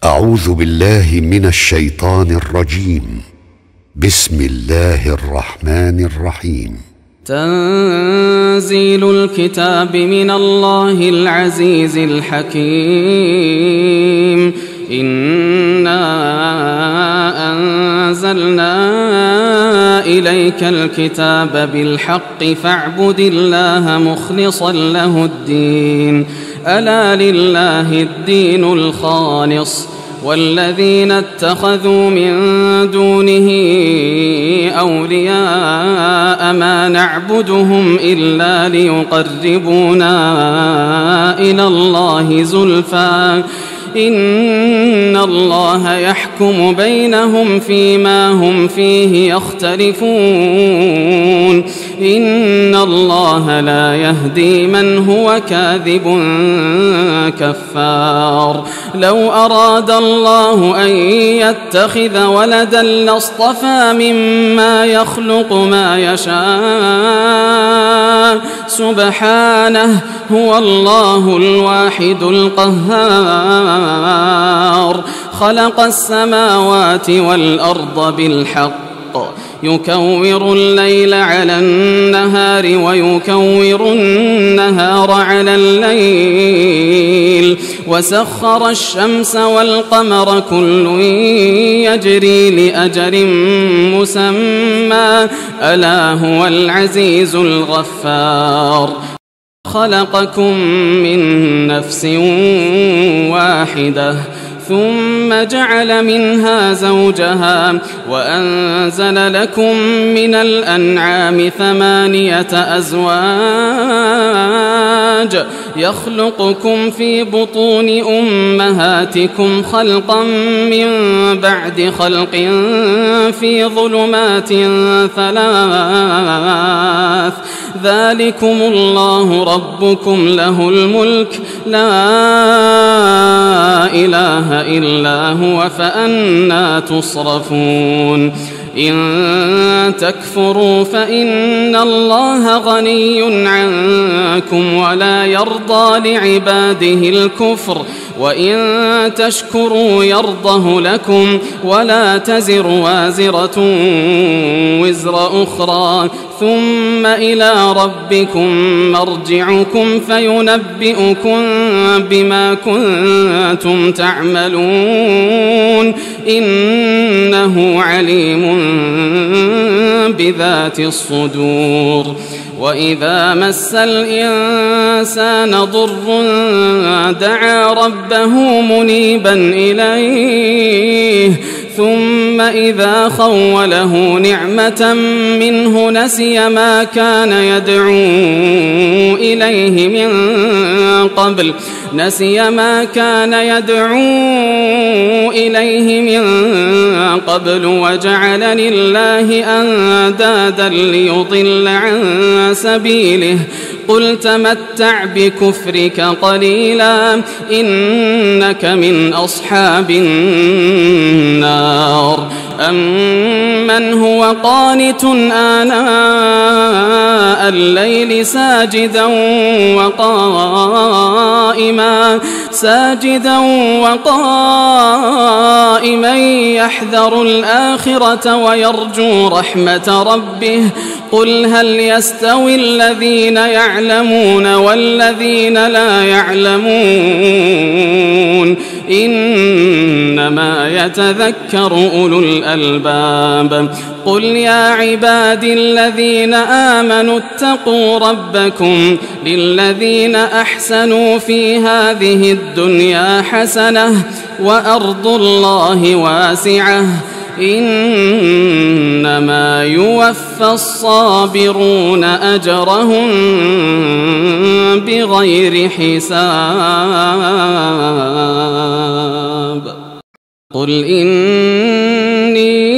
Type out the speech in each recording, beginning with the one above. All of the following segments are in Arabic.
أعوذ بالله من الشيطان الرجيم. بسم الله الرحمن الرحيم. تنزيل الكتاب من الله العزيز الحكيم. إنا أنزلنا إليك الكتاب بالحق فاعبد الله مخلصا له الدين. ألا لله الدين الخالص والذين اتخذوا من دونه أولياء ما نعبدهم إلا ليقربونا إلى الله زلفى إن الله يحكم بينهم فيما هم فيه يختلفون. إن الله لا يهدي من هو كاذب كفار. لو أراد الله أن يتخذ ولدا لاصطفى مما يخلق ما يشاء سبحانه هو الله الواحد القهار. خلق السماوات والأرض بالحق يكور الليل على النهار ويكور النهار على الليل وسخر الشمس والقمر كل يجري لأجل مسمى ألا هو العزيز الغفار. خلقكم من نفس واحدة ثم جعل منها زوجها وأنزل لكم من الأنعام 8 أزواج يخلقكم في بطون أمهاتكم خلقا من بعد خلق في ظلمات 3 ذلكم الله ربكم له الملك لا إله إلا هو فأنى تصرفون. إن تكفروا فإن الله غني عنكم ولا يرضى لعباده الكفر وإن تشكروا يرضه لكم ولا تزر وازرة وزر أخرى ثم إلى ربكم مرجعكم فينبئكم بما كنتم تعملون إنه عليم بذات الصدور. وإذا مس الإنسان ضر دعا ربه منيبا إليه ثم إذا خوله نعمة منه نسي ما كان يدعو إليه من قبل وجعل لله أندادا ليضل عن سبيله قل تمتع بكفرك قليلا إنك من أصحاب النار. أمن هو قانت آناء الليل ساجدا وقائما يحذر الآخرة ويرجو رحمة ربه قل هل يستوي الذين يعلمون والذين لا يعلمون إنما يتذكر أولو الألباب. قل يا عبادي الذين آمنوا اتقوا ربكم للذين أحسنوا في هذه الدنيا حسنة وأرض الله واسعة إنما يوفى الصابرون أجرهم بغير حساب. قل إني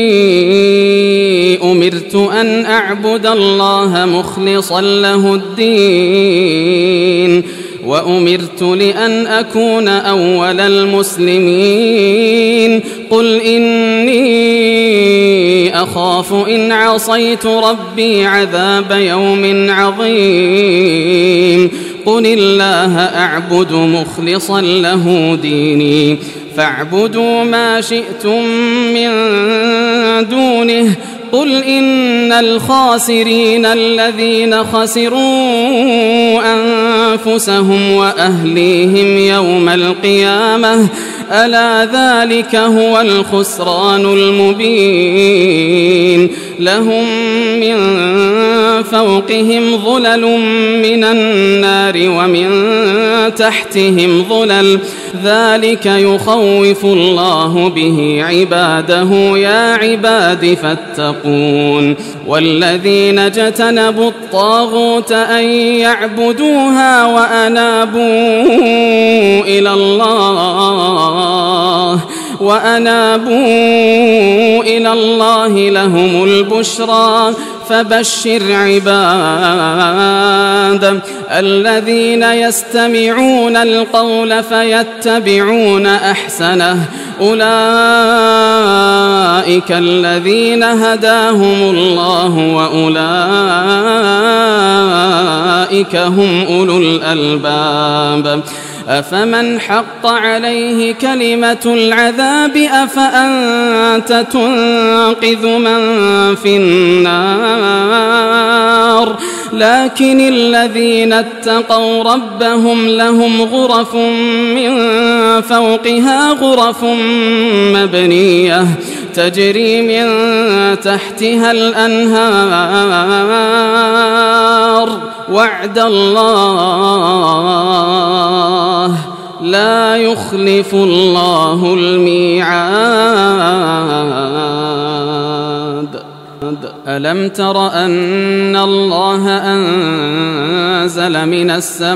أمرت أن أعبد الله مخلصا له الدين وأمرت لأن أكون أول المسلمين. قل إني أخاف إن عصيت ربي عذاب يوم عظيم. قل الله أعبد مخلصا له ديني فاعبدوا ما شئتم من دونه قل إن الخاسرين الذين خسروا أنفسهم وأهليهم يوم القيامة ألا ذلك هو الخسران المبين لهم من فوقهم ظلل من النار ومن تحتهم ظلل ذلك يخوف الله به عباده يا عباد فاتقون والذين اجتنبوا الطاغوت أن يعبدوها وأنابوا إلى الله لهم البشرى فبشر عباد الذين يستمعون القول فيتبعون أحسنه أولئك الذين هداهم الله وأولئك هم أولو الألباب أفمن حق عليه كلمة العذاب أفأنت تنقذ من في النار لكن الذين اتقوا ربهم لهم غرف من فوقها غرف مبنية تجري من تحتها الأنهار وعد الله لا يخلف الله الميعاد ألم تر أن الله أنزل من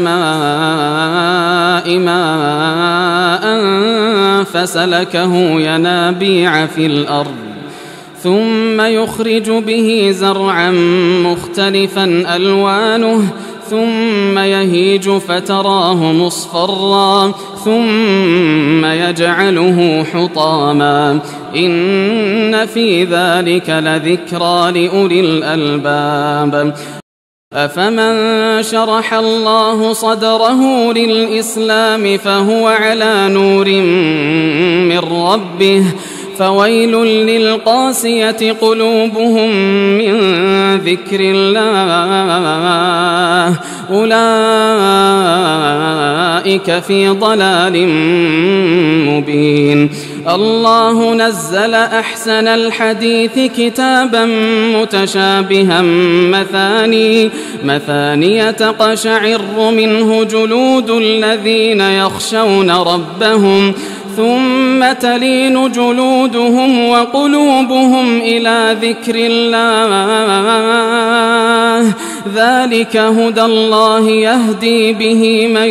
السماء ماء فسلكه ينابيع في الأرض ثم يخرج به زرعا مختلفا ألوانه ثم يهيج فتراه مصفرا ثم يجعله حطاما إن في ذلك لذكرى لأولي الألباب أفمن شرح الله صدره للإسلام فهو على نور من ربه فويل للقاسية قلوبهم من ذكر الله أولئك في ضلال مبين الله نزل أحسن الحديث كتابا متشابها مثانية تقشعر منه جلود الذين يخشون ربهم ثم تلين جلودهم وقلوبهم إلى ذكر الله ذلك هدى الله يهدي به من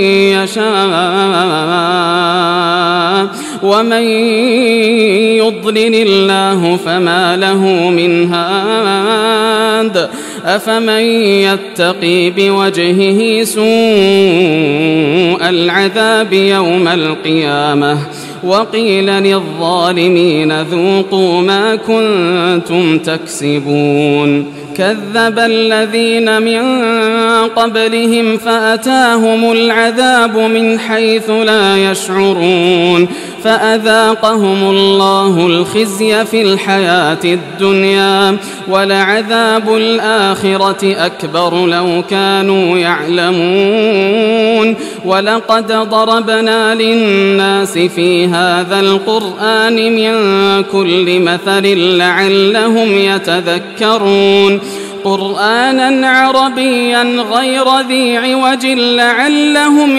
يشاء ومن يضلل الله فما له من هاد أفمن يتقي بوجهه سوء العذاب يوم القيامة وقيل للظالمين ذوقوا ما كنتم تكسبون كذب الذين من قبلهم فأتاهم العذاب من حيث لا يشعرون فأذاقهم الله الخزي في الحياة الدنيا ولعذاب الآخرة أكبر لو كانوا يعلمون ولقد ضربنا للناس في هذا القرآن من كل مثل لعلهم يتذكرون قرآنا عربيا غير ذي عوج لعلهم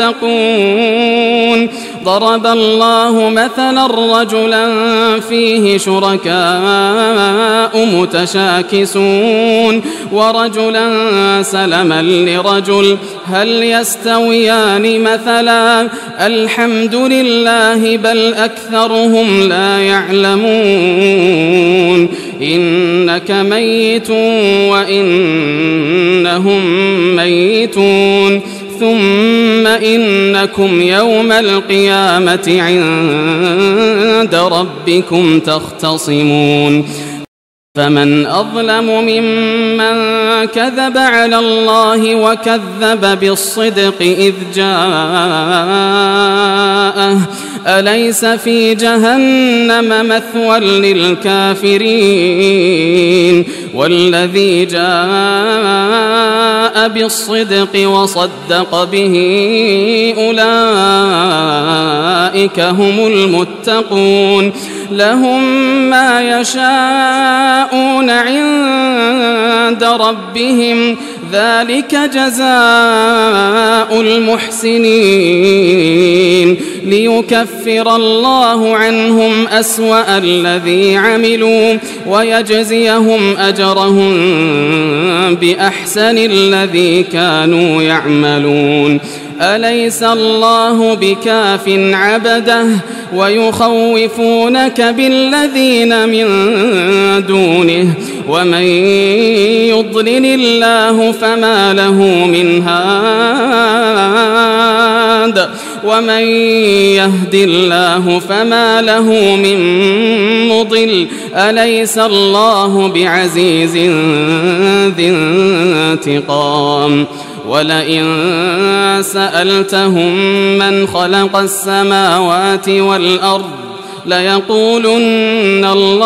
يتقون ضرب الله مثلا رجلا فيه شركاء متشاكسون ورجلا سلما لرجل هل يستويان مثلا الحمد لله بل أكثرهم لا يعلمون إنك ميت وإنهم ميتون ثم إنكم يوم القيامة عند ربكم تختصمون فمن أظلم ممن كذب على الله وكذب بالصدق إذ جاءه أليس في جهنم مثوى للكافرين والذي جاء بالصدق وصدق به أولئك هم المتقون لهم ما يشاءون عند ربهم ذلك جزاء المحسنين ليكفر الله عنهم أسوأ الذي عملوا ويجزيهم أجرهم بأحسن الذي كانوا يعملون أليس الله بكاف عبده ويخوفونك بالذين من دونه ومن يضلل الله فما له من هاد ومن يهد الله فما له من مضل أليس الله بعزيز ذي انتقام ولئن سألتهم من خلق السماوات والأرض ليقولن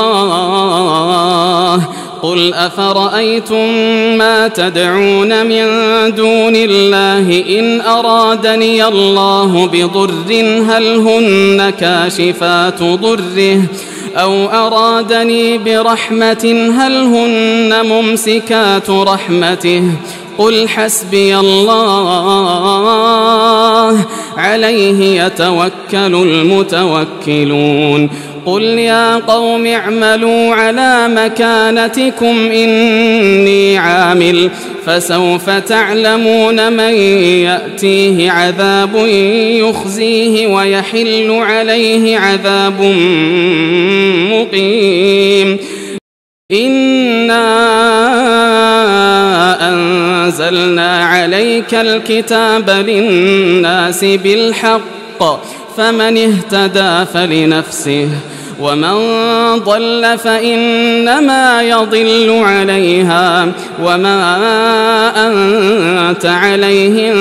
الله قل أفرأيتم ما تدعون من دون الله إن أرادني الله بضر هل هن كاشفات ضره أو أرادني برحمة هل هن ممسكات رحمته قل حسبي الله عليه يتوكل المتوكلون قل يا قوم اعملوا على مكانتكم إني عامل فسوف تعلمون من يأتيه عذاب يخزيه ويحل عليه عذاب مقيم إنا أنزلنا عليك الكتاب للناس بالحق فمن اهتدى فلنفسه ومن ضل فإنما يضل عليها وما أنت عليهم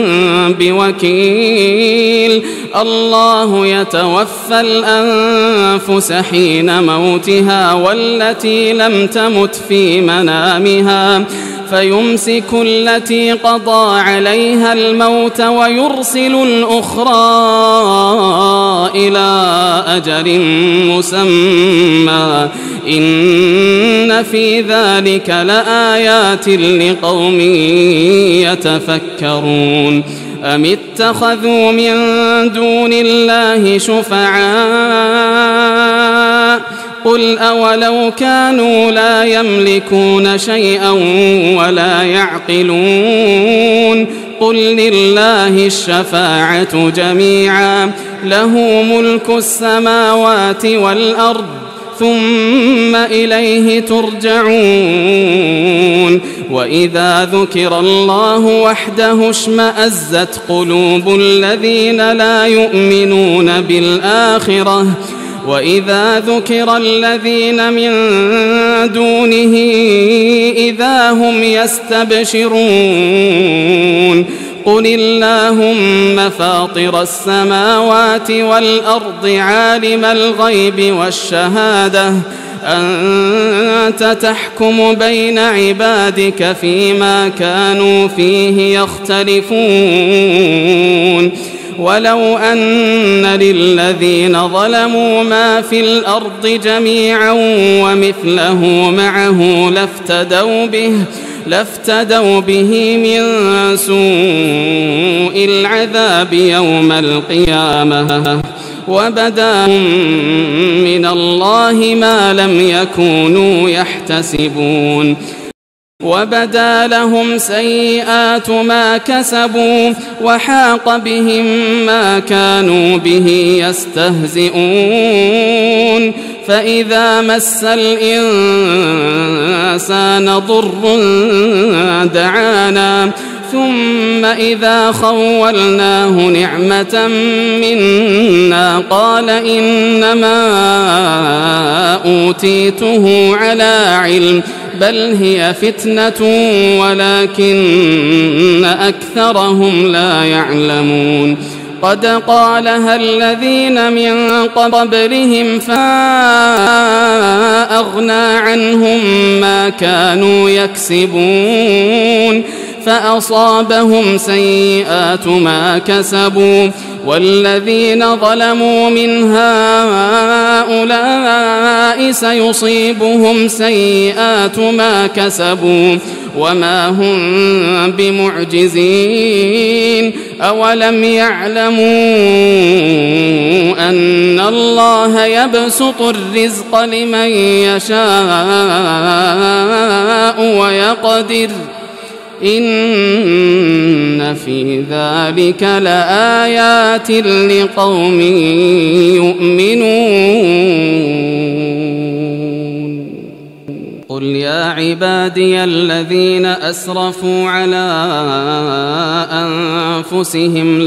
بوكيل الله يتوفى الأنفس حين موتها والتي لم تمت في منامها فيمسك التي قضى عليها الموت ويرسل الأخرى إلى أجل مسمى إن في ذلك لآيات لقوم يتفكرون أم اتخذوا من دون الله شفعاء قل أولو كانوا لا يملكون شيئا ولا يعقلون قل لله الشفاعة جميعا له ملك السماوات والأرض ثم إليه ترجعون وإذا ذكر الله وحده اشمأزت قلوب الذين لا يؤمنون بالآخرة وإذا ذكر الذين من دونه إذا هم يستبشرون قل اللهم فاطر السماوات والأرض عالم الغيب والشهادة أنت تحكم بين عبادك فيما كانوا فيه يختلفون ولو أن للذين ظلموا ما في الأرض جميعا ومثله معه لافتدوا به من سوء العذاب يوم القيامة وبدا من الله ما لم يكونوا يحتسبون وبدا لهم سيئات ما كسبوا وحاق بهم ما كانوا به يستهزئون فإذا مس الإنسان ضر دعانا ثم إذا خولناه نعمة منا قال إنما أوتيته على علم بل هي فتنة ولكن أكثرهم لا يعلمون قد قالها الذين من قبلهم فأغنى عنهم ما كانوا يكسبون فأصابهم سيئات ما كسبوا والذين ظلموا من هؤلاء سيصيبهم سيئات ما كسبوا وما هم بمعجزين أولم يعلموا أن الله يبسط الرزق لمن يشاء ويقدر إن في ذلك لآيات لقوم يؤمنون قل يا عبادي الذين أسرفوا على أنفسهم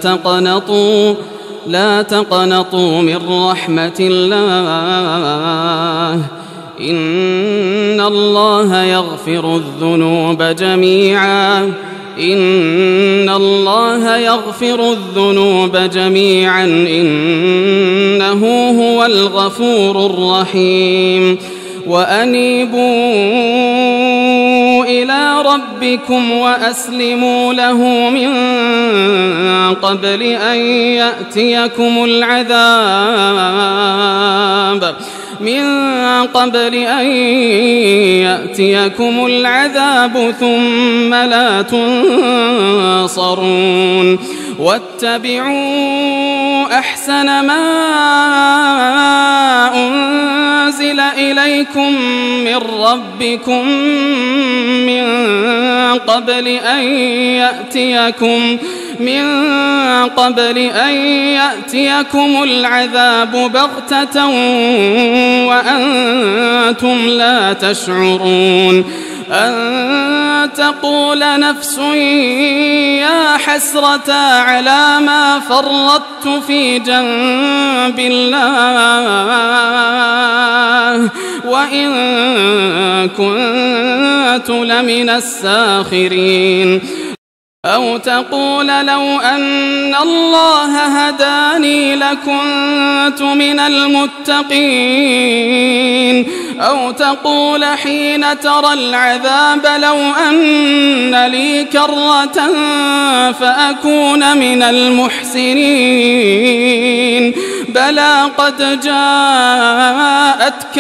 لا تقنطوا من رحمة الله إن الله يغفر الذنوب جميعا إنه هو الغفور الرحيم وأنيبوا إلى ربكم وأسلموا له من قبل أن يأتيكم العذاب ثم لا تنصرون واتبعوا أحسن ما أنزل إليكم من ربكم من قبل أن يأتيكم العذاب بغتة وأنتم لا تشعرون أن تقول نفس يا حسرة على ما فرطت في جنب الله وإن كنت لمن الساخرين أو تقول لو أن الله هداني لكنت من المتقين أو تقول حين ترى العذاب لو أن لي كرة فأكون من المحسنين بلى قد جاءتك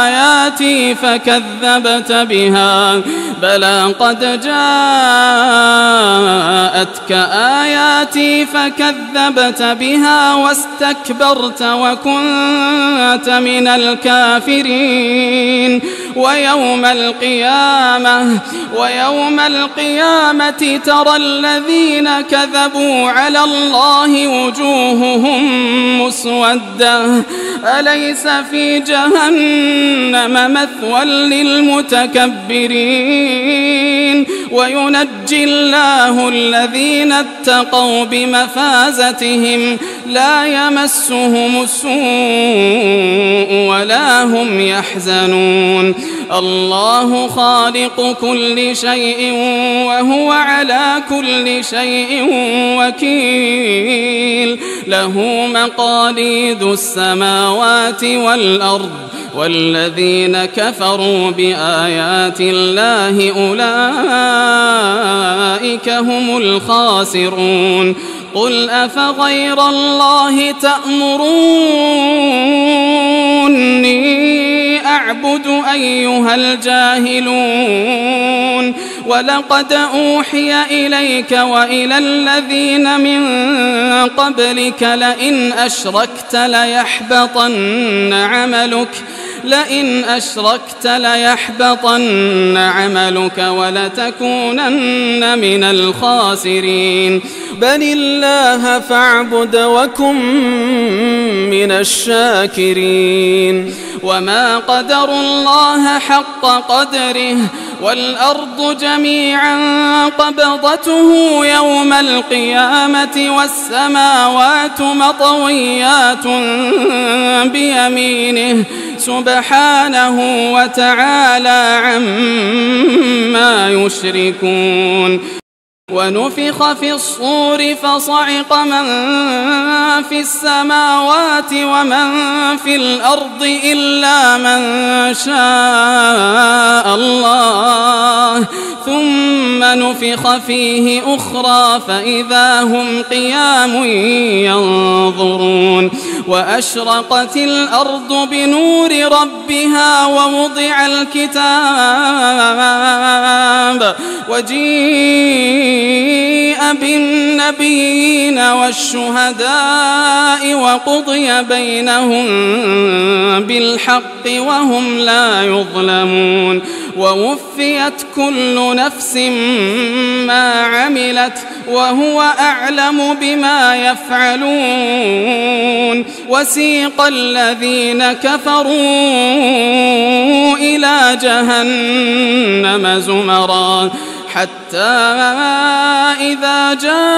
آياتي فكذبت بها واستكبرت وكنت من الكافرين ويوم القيامة ترى الذين كذبوا على الله وجوههم مسودة أليس في جهنم مثوى للمتكبرين وينجي الله الذين اتقوا بمفازتهم لا يمسهم السوء ولا هم يحزنون الله خالق كل شيء وهو على كل شيء وكيل له مقاليد السماوات والأرض والذين كفروا بآيات الله أولئك هم الخاسرون قل أفغير الله تأمروني أعبد أيها الجاهلون ولقد أوحي إليك وإلى الذين من قبلك لئن أشركت ليحبطن عملك ولتكونن من الخاسرين بل الله فاعبد وكن من الشاكرين وما قدروا الله حق قدره والأرض جميعا قبضته يوم القيامة والسماوات مطويات بيمينه سبحانه وتعالى عما يشركون ونفخ في الصور فصعق من في السماوات ومن في الأرض إلا من شاء الله ثم نفخ فيه أخرى فإذا هم قيام ينظرون وأشرقت الأرض بنور ربها ووضع الكتاب وجيء بالنبيين والشهداء وقضي بينهم بالحق وهم لا يظلمون ووفيت كل نفس ما عملت وهو أعلم بما يفعلون وسيق الذين كفروا إلى جهنم زمرا حتى إذا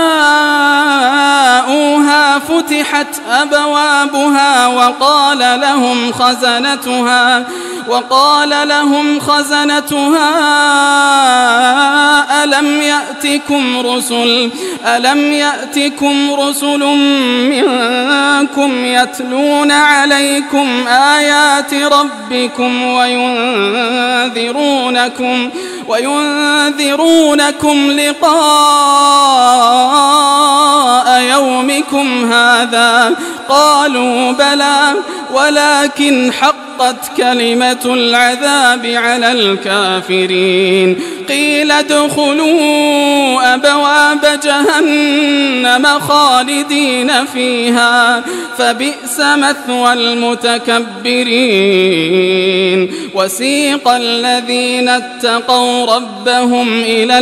جاءوها فتحت أبوابها وقال لهم خزنتها ألم يأتكم رسل منكم يتلون عليكم آيات ربكم وينذرونكم لقاء يومكم هذا قالوا بلى ولكن حقت كلمة العذاب على الكافرين قيل ادخلوا أبواب جهنم خالدين فيها فبئس مثوى المتكبرين وسيق الذين اتقوا ربهم إلى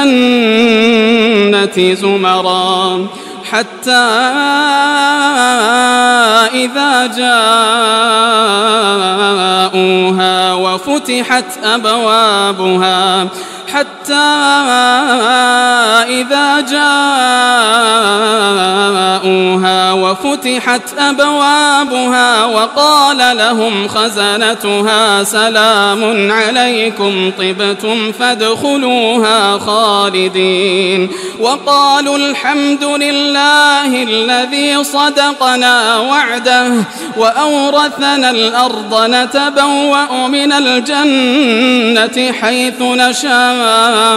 الجنة زمرا حتى إذا جاءوها وفتحت أبوابها وقال لهم خزنتها سلام عليكم طبتم فادخلوها خالدين وقالوا الحمد لله الذي صدقنا وعده وأورثنا الأرض نتبوأ من الجنة حيث نشاء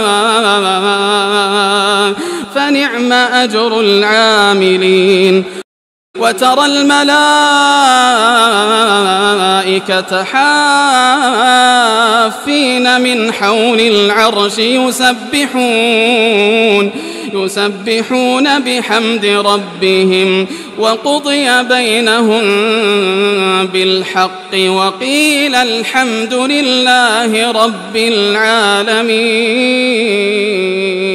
فنعم أجر العاملين وترى الملائكة حافين من حول العرش يسبحون بحمد ربهم وقضي بينهم بالحق وقيل الحمد لله رب العالمين.